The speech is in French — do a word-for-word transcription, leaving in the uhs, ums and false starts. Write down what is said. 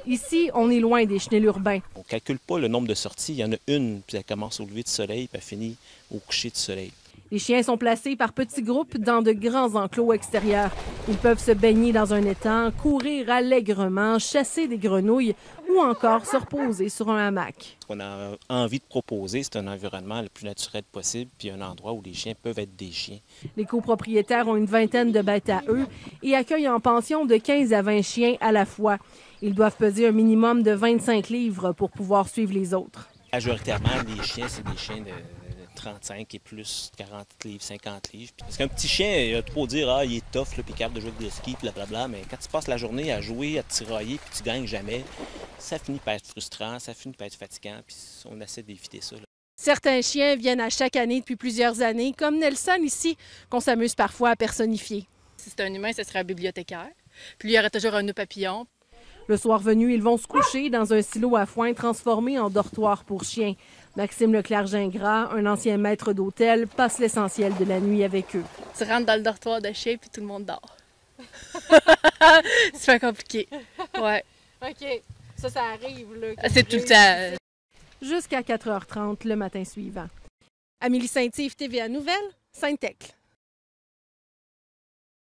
Ici, on est loin des chenils urbains. On ne calcule pas le nombre de sorties. Il y en a une, puis elle commence au lever du soleil, puis elle finit au coucher du soleil. Les chiens sont placés par petits groupes dans de grands enclos extérieurs. Ils peuvent se baigner dans un étang, courir allègrement, chasser des grenouilles ou encore se reposer sur un hamac. Ce qu'on a envie de proposer, c'est un environnement le plus naturel possible, puis un endroit où les chiens peuvent être des chiens. Les copropriétaires ont une vingtaine de bêtes à eux et accueillent en pension de quinze à vingt chiens à la fois. Ils doivent peser un minimum de vingt-cinq livres pour pouvoir suivre les autres. Majoritairement, les chiens, c'est des chiens de trente-cinq et plus, quarante livres, cinquante livres. Parce qu'un petit chien, il a trop dire, ah, il est tough, là, puis capable de jouer avec des skis, blablabla. Mais quand tu passes la journée à jouer, à tirailler, puis tu gagnes jamais, ça finit par être frustrant, ça finit par être fatigant, puis on essaie d'éviter ça, là. Certains chiens viennent à chaque année depuis plusieurs années, comme Nelson ici, qu'on s'amuse parfois à personnifier. Si c'est un humain, ce serait un bibliothécaire. Puis lui, il aurait toujours un nœud papillon. Le soir venu, ils vont se coucher dans un silo à foin transformé en dortoir pour chiens. Maxime Leclerc-Gingras, un ancien maître d'hôtel, passe l'essentiel de la nuit avec eux. Tu rentres dans le dortoir de chien, puis tout le monde dort. C'est pas compliqué. Ouais. OK. Ça, ça arrive, là. C'est tout le temps. Jusqu'à quatre heures trente le matin suivant. Amélie Saint-Yves, T V A Nouvelles, Sainte-Thècle.